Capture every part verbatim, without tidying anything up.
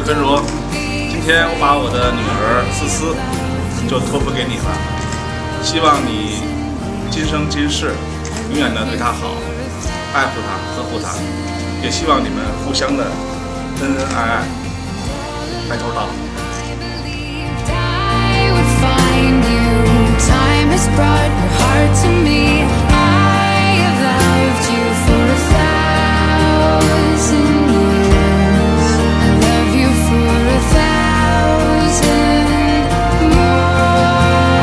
温如，今天我把我的女儿思思就托付给你了，希望你今生今世永远的对她好，爱护她，呵护她，也希望你们互相的恩恩爱爱，白头到老。 Time has brought your heart to me. I have loved you for a thousand years. I love you for a thousand more.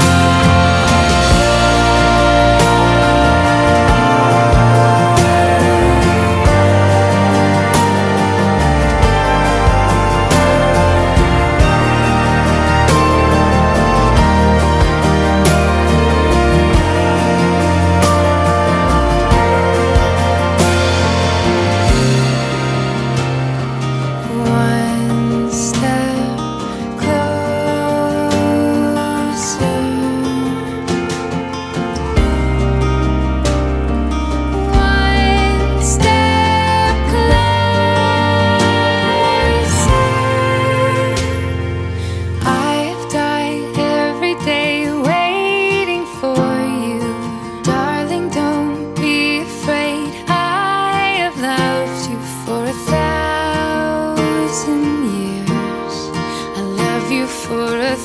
For a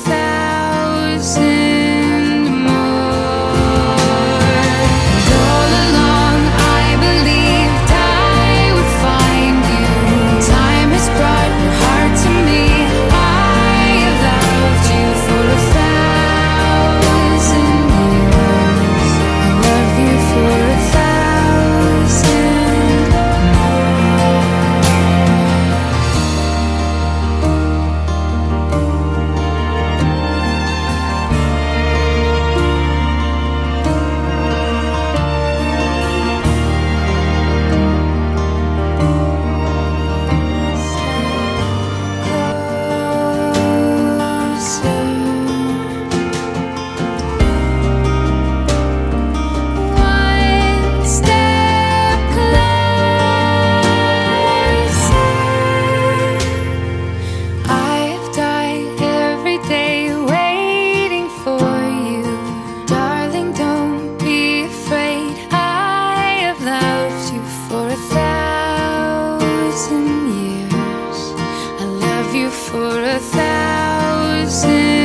thousand more. And all along I believed I would find you. Time has brought your heart to me. I have loved you for a thousand years. I love you for a thousand more. For a thousand